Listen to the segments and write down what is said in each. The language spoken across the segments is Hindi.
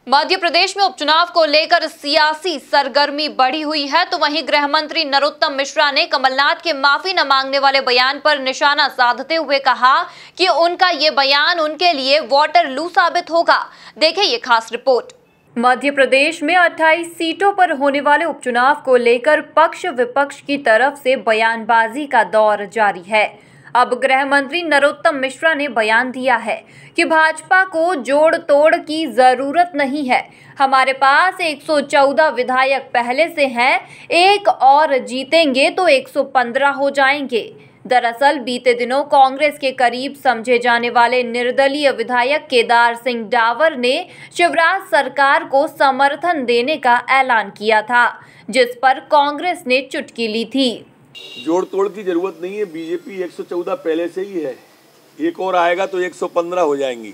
मध्य प्रदेश में उपचुनाव को लेकर सियासी सरगर्मी बढ़ी हुई है, तो वहीं गृह मंत्री नरोत्तम मिश्रा ने कमलनाथ के माफी न मांगने वाले बयान पर निशाना साधते हुए कहा कि उनका ये बयान उनके लिए वाटरलू साबित होगा। देखिए ये खास रिपोर्ट। मध्य प्रदेश में 28 सीटों पर होने वाले उपचुनाव को लेकर पक्ष विपक्ष की तरफ से बयानबाजी का दौर जारी है। अब गृह मंत्री नरोत्तम मिश्रा ने बयान दिया है कि भाजपा को जोड़ तोड़ की जरूरत नहीं है। हमारे पास 114 विधायक पहले से हैं, एक और जीतेंगे तो 115 हो जाएंगे। दरअसल बीते दिनों कांग्रेस के करीब समझे जाने वाले निर्दलीय विधायक केदार सिंह डावर ने शिवराज सरकार को समर्थन देने का ऐलान किया था, जिस पर कांग्रेस ने चुटकी ली थी। जोड़ तोड़ की जरूरत नहीं है, बीजेपी 114 पहले से ही है, एक और आएगा तो 115 हो जाएंगी।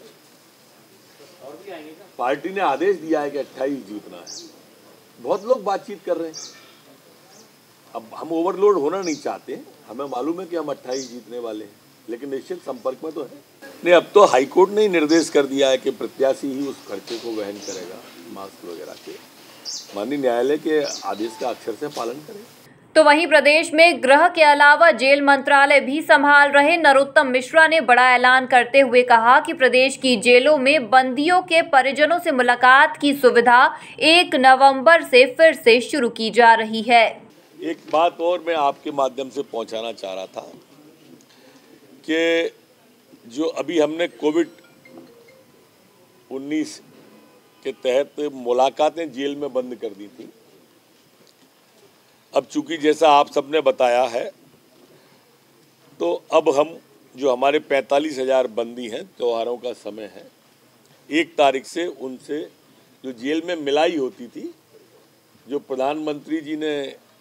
पार्टी ने आदेश दिया है कि 28 जीतना है। बहुत लोग बातचीत कर रहे हैं। अब हम ओवरलोड होना नहीं चाहते, हमें मालूम है कि हम 28 जीतने वाले हैं, लेकिन निश्चित संपर्क में तो है नहीं। अब तो हाईकोर्ट ने निर्देश कर दिया है कि प्रत्याशी ही उस खर्चे को वहन करेगा, मास्क वगैरह के। माननीय न्यायालय के आदेश का अक्षर से पालन करेगा। तो वहीं प्रदेश में गृह के अलावा जेल मंत्रालय भी संभाल रहे नरोत्तम मिश्रा ने बड़ा ऐलान करते हुए कहा कि प्रदेश की जेलों में बंदियों के परिजनों से मुलाकात की सुविधा 1 नवंबर से फिर से शुरू की जा रही है। एक बात और मैं आपके माध्यम से पहुंचाना चाह रहा था कि जो अभी हमने कोविड-19 के तहत मुलाकातें जेल में बंद कर दी थी, अब चूंकि जैसा आप सबने बताया है, तो अब हम जो हमारे 45,000 बंदी हैं, त्योहारों का समय है, 1 तारीख से उनसे जो जेल में मिलाई होती थी, जो प्रधानमंत्री जी ने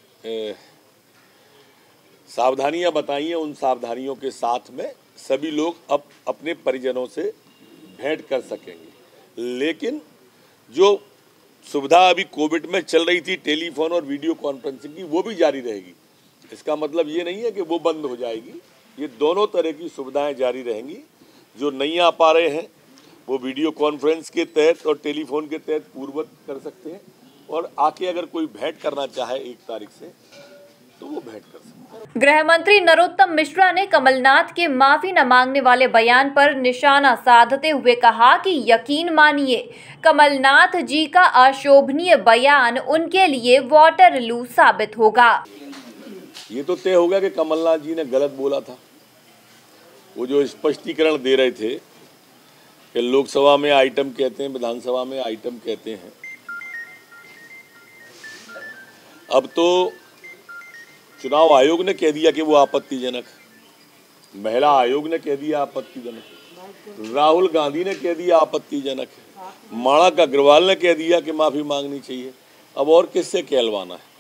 सावधानियां बताई हैं, उन सावधानियों के साथ में सभी लोग अब अपने परिजनों से भेंट कर सकेंगे। लेकिन जो सुविधा अभी कोविड में चल रही थी, टेलीफोन और वीडियो कॉन्फ्रेंसिंग की, वो भी जारी रहेगी। इसका मतलब ये नहीं है कि वो बंद हो जाएगी, ये दोनों तरह की सुविधाएं जारी रहेंगी। जो नहीं आ पा रहे हैं वो वीडियो कॉन्फ्रेंस के तहत और टेलीफोन के तहत पूर्ववत कर सकते हैं, और आके अगर कोई भेंट करना चाहे 1 तारीख से तो वो भेंट कर सकते हैं। गृह मंत्री नरोत्तम मिश्रा ने कमलनाथ के माफी न मांगने वाले बयान पर निशाना साधते हुए कहा कि यकीन मानिए, कमलनाथ जी का अशोभनीय बयान उनके लिए वाटरलू साबित होगा। ये तो तय हो गया कि कमलनाथ जी ने गलत बोला था। वो जो स्पष्टीकरण दे रहे थे कि लोकसभा में आइटम कहते हैं, विधानसभा में आइटम कहते हैं, अब तो चुनाव आयोग ने कह दिया कि वो आपत्तिजनक, महिला आयोग ने कह दिया आपत्तिजनक, राहुल गांधी ने कह दिया आपत्तिजनक, माणक अग्रवाल ने कह दिया कि माफी मांगनी चाहिए। अब और किससे कहलवाना है?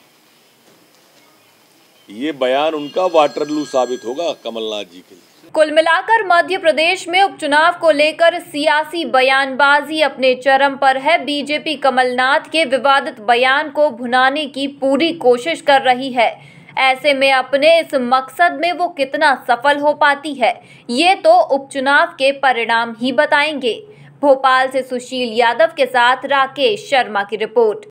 ये बयान उनका वाटरलू साबित होगा कमलनाथ जी के लिए। कुल मिलाकर मध्य प्रदेश में उपचुनाव को लेकर सियासी बयानबाजी अपने चरम पर है। बीजेपी कमलनाथ के विवादित बयान को भुनाने की पूरी कोशिश कर रही है। ऐसे में अपने इस मकसद में वो कितना सफल हो पाती है, ये तो उपचुनाव के परिणाम ही बताएंगे। भोपाल से सुशील यादव के साथ राकेश शर्मा की रिपोर्ट।